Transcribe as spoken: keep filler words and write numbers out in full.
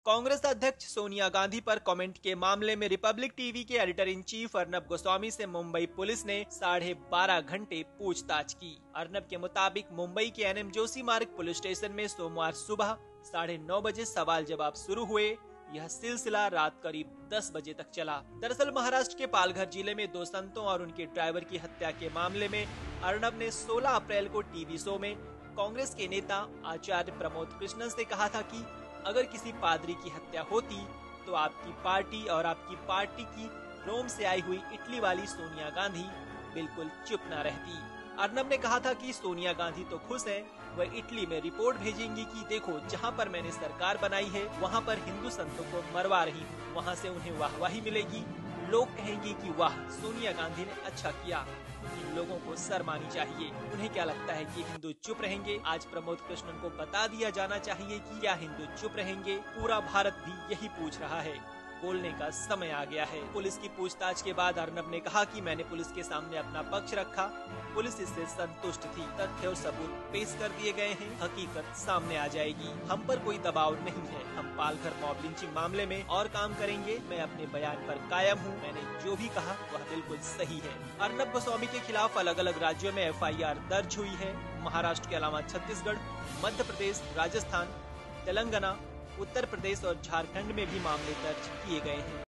कांग्रेस अध्यक्ष सोनिया गांधी पर कमेंट के मामले में रिपब्लिक टीवी के editor in chief Arnab Goswami से मुंबई पुलिस ने साढ़े बारह घंटे पूछताछ की। अर्नब के मुताबिक मुंबई के एन एम जोशी मार्ग पुलिस स्टेशन में सोमवार सुबह साढ़े नौ बजे सवाल जवाब शुरू हुए। यह सिलसिला रात करीब दस बजे तक चला। दरअसल महाराष्ट्र के पालघर जिले में दो संतों और उनके ड्राइवर की हत्या के मामले में अर्नब ने सोलह अप्रैल को टीवी शो में कांग्रेस के नेता आचार्य प्रमोद कृष्णन से कहा था कि अगर किसी पादरी की हत्या होती तो आपकी पार्टी और आपकी पार्टी की रोम से आई हुई इटली वाली सोनिया गांधी बिल्कुल चुप न रहती। अर्नब ने कहा था कि सोनिया गांधी तो खुश हैं, वह इटली में रिपोर्ट भेजेंगी कि देखो जहां पर मैंने सरकार बनाई है वहां पर हिंदू संतों को मरवा रही हूँ, वहां से उन्हें वाहवाही मिलेगी, लोग कहेंगे कि वाह सोनिया गांधी ने अच्छा किया। इन लोगों को शर्म आनी चाहिए। उन्हें क्या लगता है कि हिंदू चुप रहेंगे? आज प्रमोद कृष्णन को बता दिया जाना चाहिए कि क्या हिंदू चुप रहेंगे? पूरा भारत भी यही पूछ रहा है। बोलने का समय आ गया है। पुलिस की पूछताछ के बाद अर्नब ने कहा कि मैंने पुलिस के सामने अपना पक्ष रखा, पुलिस इससे संतुष्ट थी। तथ्य और सबूत पेश कर दिए गए हैं, हकीकत सामने आ जाएगी। हम पर कोई दबाव नहीं है। हम पालघर मॉब लिंचिंग मामले में और काम करेंगे। मैं अपने बयान पर कायम हूँ। मैंने जो भी कहा वह बिल्कुल सही है। अर्नब गोस्वामी के खिलाफ अलग अलग राज्यों में एफ आई आर दर्ज हुई है। महाराष्ट्र के अलावा छत्तीसगढ़, मध्य प्रदेश, राजस्थान, तेलंगाना, उत्तर प्रदेश और झारखंड में भी मामले दर्ज किए गए हैं।